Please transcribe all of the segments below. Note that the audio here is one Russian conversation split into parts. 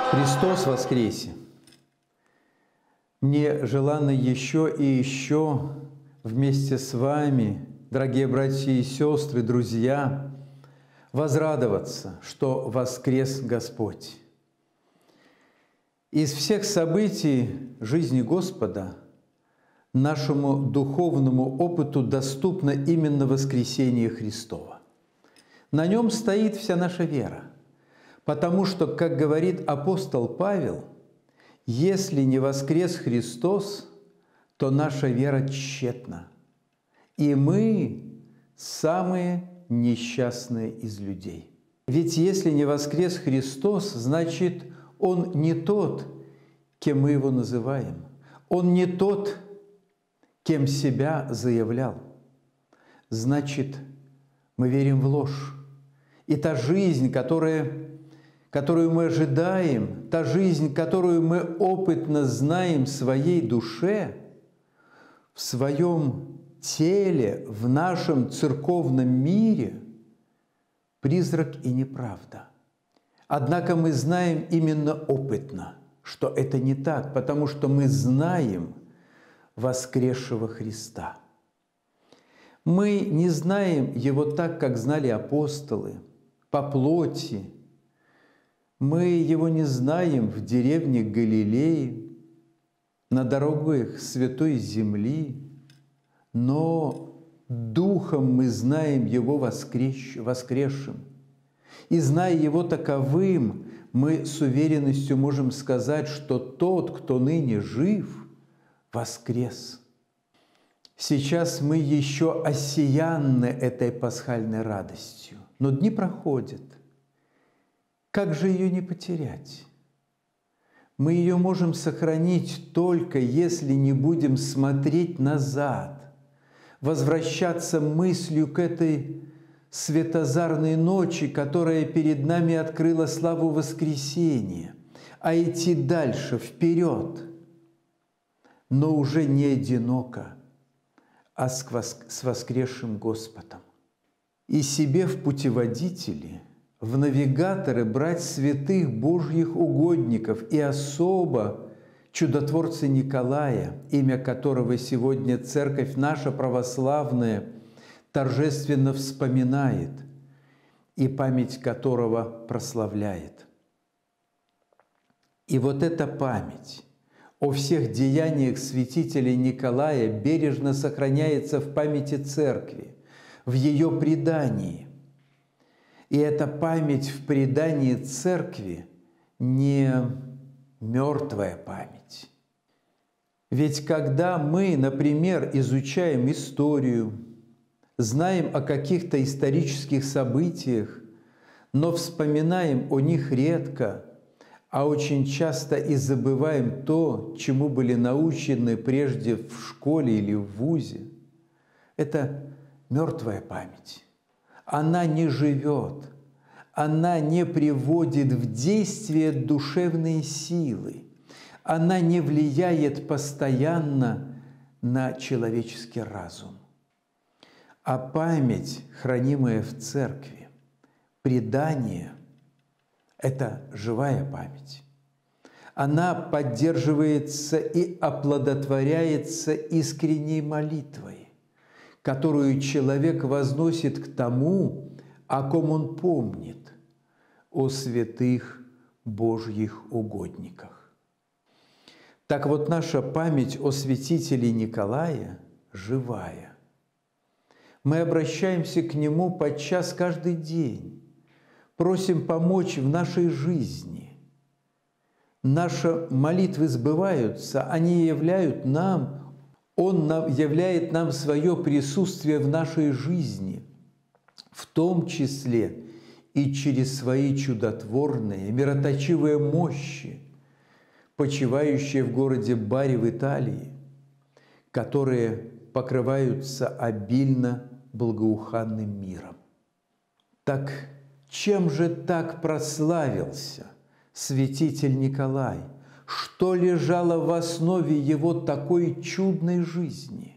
Христос воскресе! Мне желано еще и еще вместе с вами, дорогие братья и сестры, друзья, возрадоваться, что воскрес Господь. Из всех событий жизни Господа нашему духовному опыту доступно именно воскресение Христова. На нем стоит вся наша вера, потому что, как говорит апостол Павел, если не воскрес Христос, то наша вера тщетна, и мы самые несчастные из людей. Ведь если не воскрес Христос, значит, Он не тот, кем мы Его называем. Он не тот, кем себя заявлял. Значит, мы верим в ложь. И та жизнь, которую мы ожидаем, та жизнь, которую мы опытно знаем в своей душе, в своем теле, в нашем церковном мире, призрак и неправда. Однако мы знаем именно опытно, что это не так, потому что мы знаем воскресшего Христа. Мы не знаем Его так, как знали апостолы, по плоти. Мы Его не знаем в деревне Галилеи, на дорогах Святой Земли, но Духом мы знаем Его воскресшим. И зная Его таковым, мы с уверенностью можем сказать, что тот, кто ныне жив, воскрес. Сейчас мы еще осиянны этой пасхальной радостью, но дни проходят. Как же ее не потерять? Мы ее можем сохранить только если не будем смотреть назад, возвращаться мыслью к этой светозарной ночи, которая перед нами открыла славу воскресения, а идти дальше, вперед, но уже не одиноко, а с воскресшим Господом. И себе в путеводители, в навигаторы брать святых Божьих угодников и особо чудотворца Николая, имя которого сегодня Церковь наша православная торжественно вспоминает и память которого прославляет. И вот эта память о всех деяниях святителя Николая бережно сохраняется в памяти Церкви, в ее предании. И эта память в предании Церкви не мертвая память. Ведь когда мы, например, изучаем историю, знаем о каких-то исторических событиях, но вспоминаем о них редко, а очень часто и забываем то, чему были научены прежде в школе или в вузе, это мертвая память. Она не живет, она не приводит в действие душевные силы, она не влияет постоянно на человеческий разум. А память, хранимая в Церкви, предание – это живая память. Она поддерживается и оплодотворяется искренней молитвой, которую человек возносит к тому, о ком он помнит, о святых Божьих угодниках. Так вот, наша память о святителе Николае живая. Мы обращаемся к нему подчас каждый день, просим помочь в нашей жизни. Наши молитвы сбываются, они являют нам, Он являет нам свое присутствие в нашей жизни, в том числе и через свои чудотворные, мироточивые мощи, почивающие в городе Бари в Италии, которые покрываются обильно благоуханным миром. Так чем же так прославился святитель Николай? Что лежало в основе его такой чудной жизни?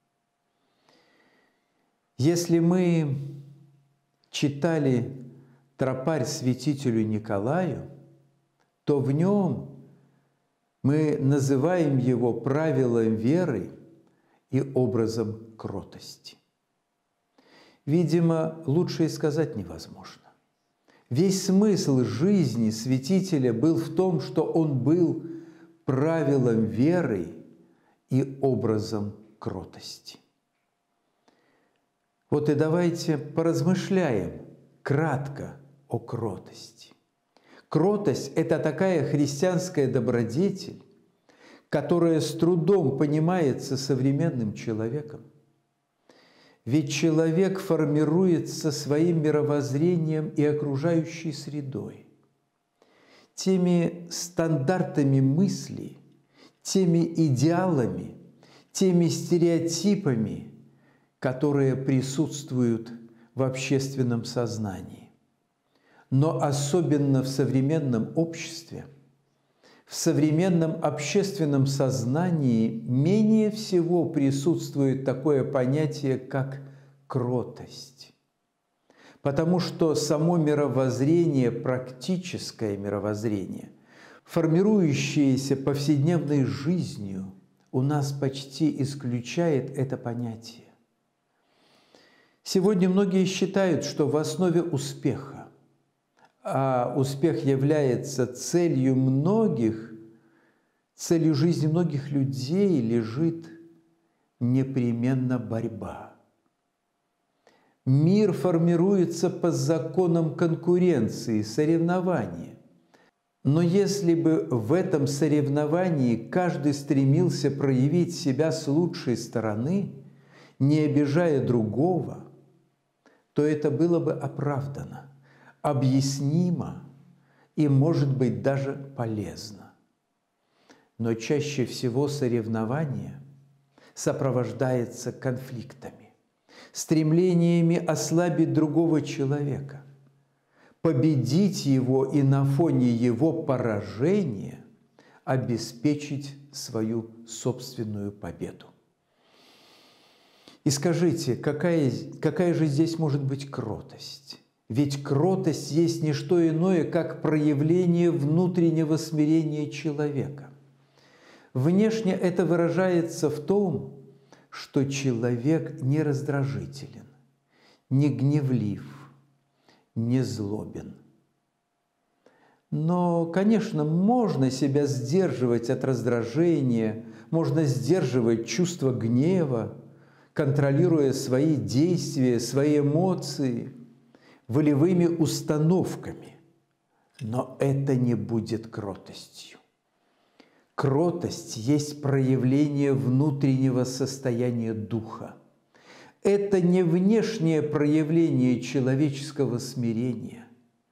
Если мы читали тропарь святителю Николаю, то в нем мы называем его правилом веры и образом кротости. Видимо, лучше и сказать невозможно. Весь смысл жизни святителя был в том, что он был правилом веры и образом кротости. Вот и давайте поразмышляем кратко о кротости. Кротость – это такая христианская добродетель, которая с трудом понимается современным человеком. Ведь человек формируется своим мировоззрением и окружающей средой, теми стандартами мысли, теми идеалами, теми стереотипами, которые присутствуют в общественном сознании. Но особенно в современном обществе, в современном общественном сознании менее всего присутствует такое понятие, как кротость. Потому что само мировоззрение, практическое мировоззрение, формирующееся повседневной жизнью, у нас почти исключает это понятие. Сегодня многие считают, что в основе успеха, а успех является целью жизни многих людей, лежит непременно борьба. Мир формируется по законам конкуренции, соревнования. Но если бы в этом соревновании каждый стремился проявить себя с лучшей стороны, не обижая другого, то это было бы оправдано, объяснимо и, может быть, даже полезно. Но чаще всего соревнование сопровождается конфликтами, стремлениями ослабить другого человека, победить его и на фоне его поражения обеспечить свою собственную победу. И скажите, какая же здесь может быть кротость? Ведь кротость есть не что иное, как проявление внутреннего смирения человека. Внешне это выражается в том, что человек не раздражителен, не гневлив, не злобен. Но, конечно, можно себя сдерживать от раздражения, можно сдерживать чувство гнева, контролируя свои действия, свои эмоции, волевыми установками. Но это не будет кротостью. Кротость есть проявление внутреннего состояния духа. Это не внешнее проявление человеческого смирения.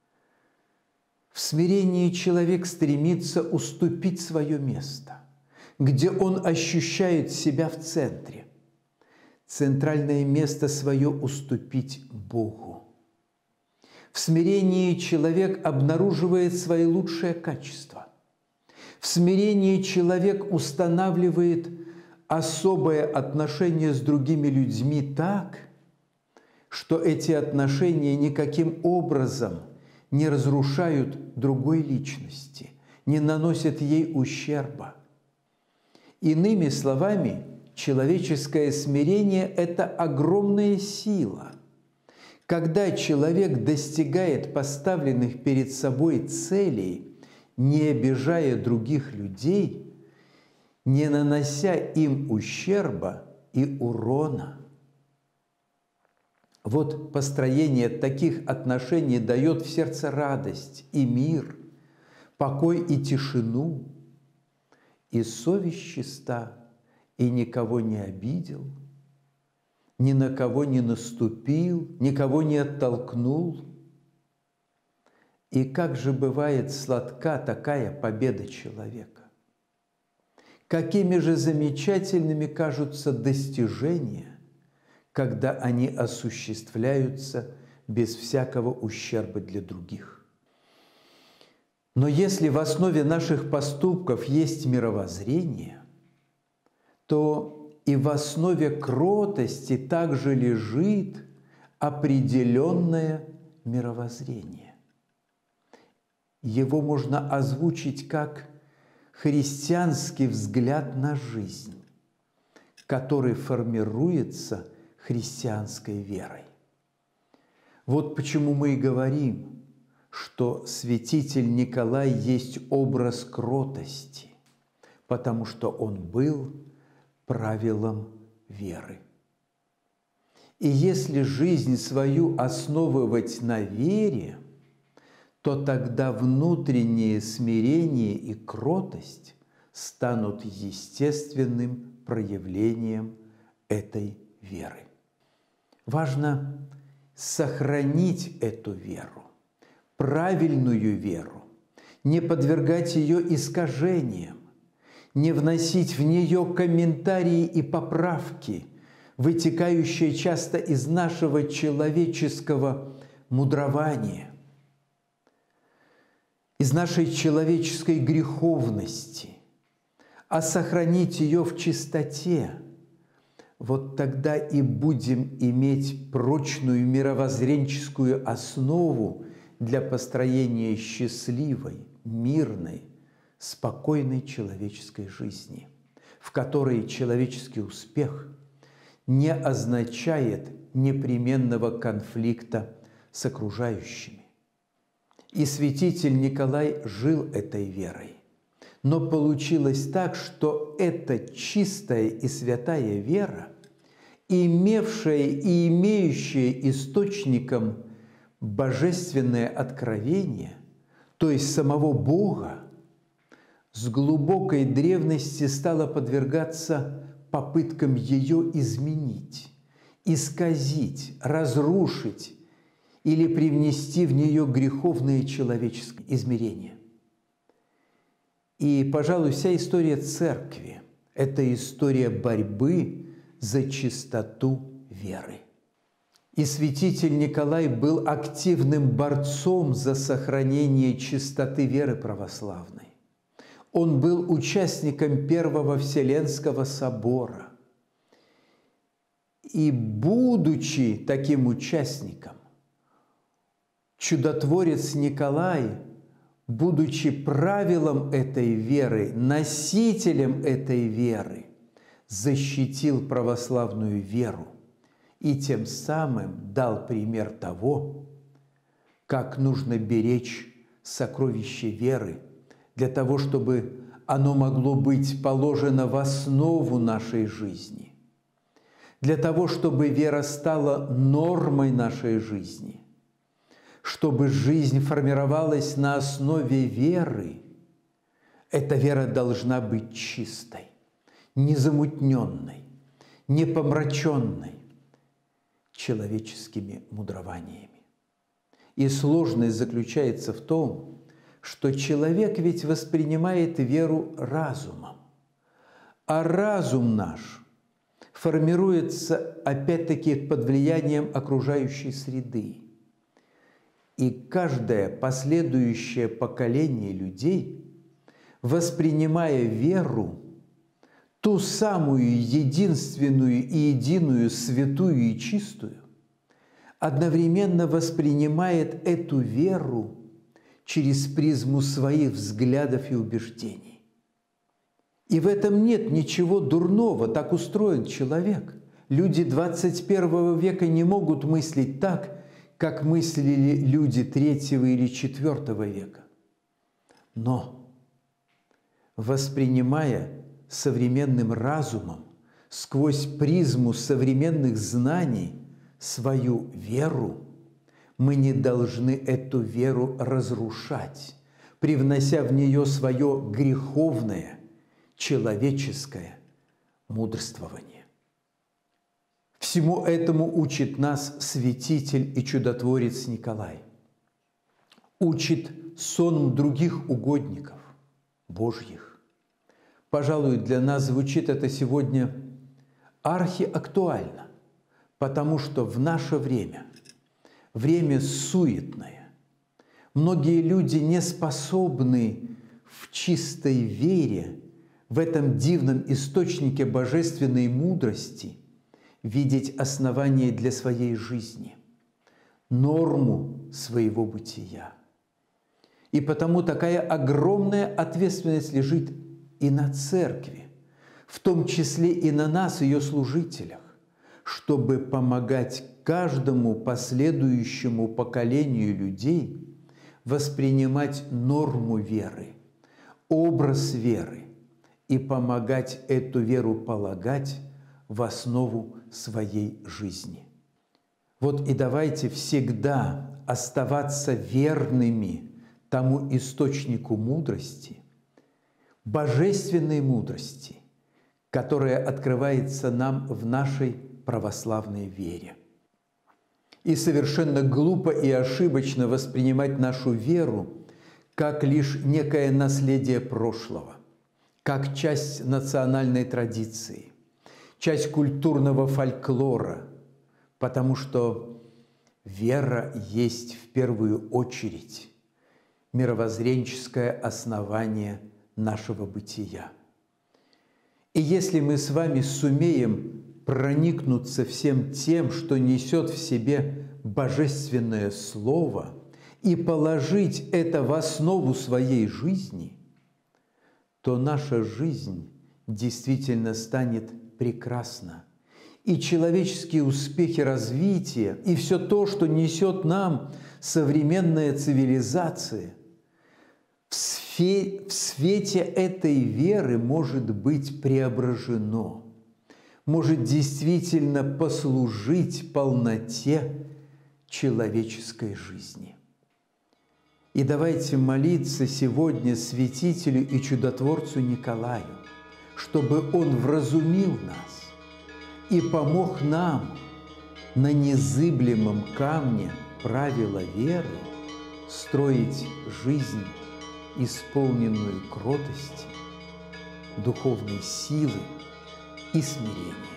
В смирении человек стремится уступить свое место, где он ощущает себя в центре. Центральное место свое уступить Богу. В смирении человек обнаруживает свои лучшие качества. В смирении человек устанавливает особое отношение с другими людьми так, что эти отношения никаким образом не разрушают другой личности, не наносят ей ущерба. Иными словами, человеческое смирение – это огромная сила. Когда человек достигает поставленных перед собой целей, не обижая других людей, не нанося им ущерба и урона. Вот построение таких отношений дает в сердце радость и мир, покой и тишину, и совесть чиста, и никого не обидел, ни на кого не наступил, никого не оттолкнул. И как же бывает сладка такая победа человека? Какими же замечательными кажутся достижения, когда они осуществляются без всякого ущерба для других. Но если в основе наших поступков есть мировоззрение, то и в основе кротости также лежит определенное мировоззрение. его можно озвучить как христианский взгляд на жизнь, который формируется христианской верой. Вот почему мы и говорим, что святитель Николай есть образ кротости, потому что он был правилом веры. И если жизнь свою основывать на вере, то тогда внутреннее смирение и кротость станут естественным проявлением этой веры. Важно сохранить эту веру, правильную веру, не подвергать ее искажениям, не вносить в нее комментарии и поправки, вытекающие часто из нашего человеческого мудрования, из нашей человеческой греховности, а сохранить ее в чистоте. Вот тогда и будем иметь прочную мировоззренческую основу для построения счастливой, мирной, спокойной человеческой жизни, в которой человеческий успех не означает непременного конфликта с окружающими. И святитель Николай жил этой верой. Но получилось так, что эта чистая и святая вера, имевшая и имеющая источником божественное откровение, то есть самого Бога, с глубокой древности стала подвергаться попыткам ее изменить, исказить, разрушить или привнести в нее греховные человеческие измерения. И, пожалуй, вся история Церкви – это история борьбы за чистоту веры. И святитель Николай был активным борцом за сохранение чистоты веры православной. Он был участником Первого Вселенского собора. И, будучи таким участником, чудотворец Николай, будучи правилом этой веры, носителем этой веры, защитил православную веру и тем самым дал пример того, как нужно беречь сокровище веры для того, чтобы оно могло быть положено в основу нашей жизни, для того, чтобы вера стала нормой нашей жизни, чтобы жизнь формировалась на основе веры. Эта вера должна быть чистой, незамутненной, не помраченной человеческими мудрованиями. И сложность заключается в том, что человек ведь воспринимает веру разумом, а разум наш формируется опять-таки под влиянием окружающей среды. И каждое последующее поколение людей, воспринимая веру, ту самую единственную и единую, святую и чистую, одновременно воспринимает эту веру через призму своих взглядов и убеждений. И в этом нет ничего дурного, так устроен человек. Люди 21 века не могут мыслить так, как мыслили люди 3 или 4 века. Но, воспринимая современным разумом сквозь призму современных знаний свою веру, мы не должны эту веру разрушать, привнося в нее свое греховное, человеческое мудрствование. Всему этому учит нас святитель и чудотворец Николай. Учит сонм других угодников Божьих. Пожалуй, для нас звучит это сегодня архиактуально, потому что в наше время, время суетное, многие люди не способны в чистой вере, в этом дивном источнике божественной мудрости видеть основание для своей жизни, норму своего бытия. И потому такая огромная ответственность лежит и на церкви, в том числе и на нас, ее служителях, чтобы помогать каждому последующему поколению людей воспринимать норму веры, образ веры и помогать эту веру полагать в основу своей жизни. Вот и давайте всегда оставаться верными тому источнику мудрости, божественной мудрости, которая открывается нам в нашей православной вере. И совершенно глупо и ошибочно воспринимать нашу веру как лишь некое наследие прошлого, как часть национальной традиции, часть культурного фольклора, потому что вера есть в первую очередь мировоззренческое основание нашего бытия. И если мы с вами сумеем проникнуться всем тем, что несет в себе божественное Слово, и положить это в основу своей жизни, то наша жизнь действительно станет прекрасна. И человеческие успехи развития, и все то, что несет нам современная цивилизация, в свете этой веры может быть преображено, может действительно послужить полноте человеческой жизни. И давайте молиться сегодня святителю и чудотворцу Николаю, чтобы он вразумил нас и помог нам на незыблемом камне правила веры строить жизнь, исполненную кротости, духовной силы и смирения.